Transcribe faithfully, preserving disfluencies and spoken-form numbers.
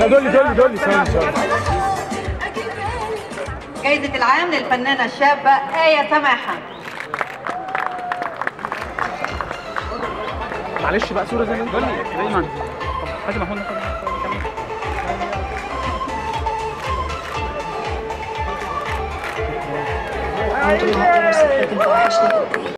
لا دولي دولي دولي ثواني ثواني. جايزة العام للفنانة الشابة آية سماحة. معلش بقى صورة زي ما انت دولي دايما. هاتي محمود عمري ما أقدر أوصف لك أنت وحشني قد إيه.